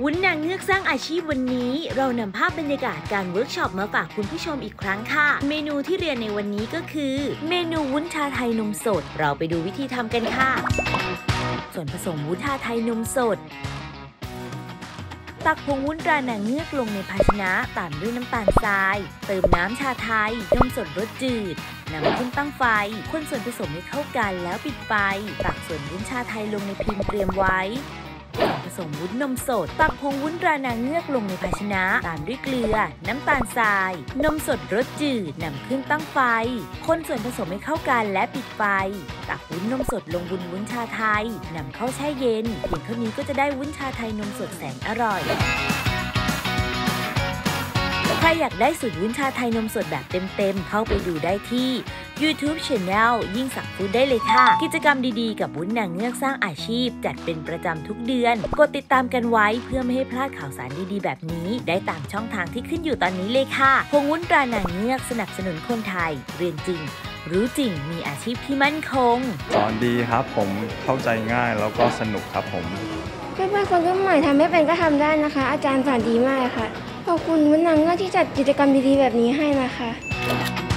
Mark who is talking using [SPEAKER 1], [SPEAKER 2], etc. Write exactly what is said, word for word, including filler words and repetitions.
[SPEAKER 1] วุ้นนางเงือกสร้างอาชีพวันนี้เรานำภาพบรรยากาศการเวิร์กช็อปมาฝากคุณผู้ชมอีกครั้งค่ะเมนูที่เรียนในวันนี้ก็คือเมนูวุ้นชาไทยนมสดเราไปดูวิธีทำกันค่ะส่วนผสมวุ้นชาไทยนมสดตักผงวุ้นตรานางเงือกลงในภาชนะตามด้วยน้ำตาลทรายเติมน้ำชาไทยนมสดรสจืดนำขึ้นตั้งไฟคนส่วนผสมให้เข้ากันแล้วปิดไฟตักส่วนวุ้นชาไทยลงในพิมพ์เตรียมไว้ผสมวุ้นนมสดตักผงวุ้นตรานางเงือกลงในภาชนะตามด้วยเกลือน้ำตาลทรายนมสดรสจืดนำขึ้นตั้งไฟคนส่วนผสมให้เข้ากันและปิดไฟตักวุ้นนมสดลงบนวุ้นชาไทยนำเข้าแช่เย็นเพียงเท่านี้ก็จะได้วุ้นชาไทยนมสดแสนอร่อยใครอยากได้สูตรวุ้นชาไทยนมสดแบบเต็มๆเข้าไปดูได้ที่ YouTube Channel ยิ่งศักดิ์ฟู้ดได้เลยค่ะกิจกรรมดีๆกับวุ้นนางเงือกสร้างอาชีพจัดเป็นประจำทุกเดือนกดติดตามกันไว้เพื่อไม่ให้พลาดข่าวสารดีๆแบบนี้ได้ตามช่องทางที่ขึ้นอยู่ตอนนี้เลยค่ะพงวุ้นตรานางเงือกสนับสนุนคนไทยเรียนจริงรู้จริงมีอาชีพที่มั่นคง
[SPEAKER 2] สอนดีครับผมเข้าใจง่ายแล้วก็สนุกครับผม
[SPEAKER 3] เพื่อนๆคนรุ่นใหม่ทำไม่เป็นก็ทำได้นะคะอาจารย์สอนดีมากค่ะขอบคุณวุ้นนางเงือกที่จัดกิจกรรมดีๆแบบนี้ให้นะคะ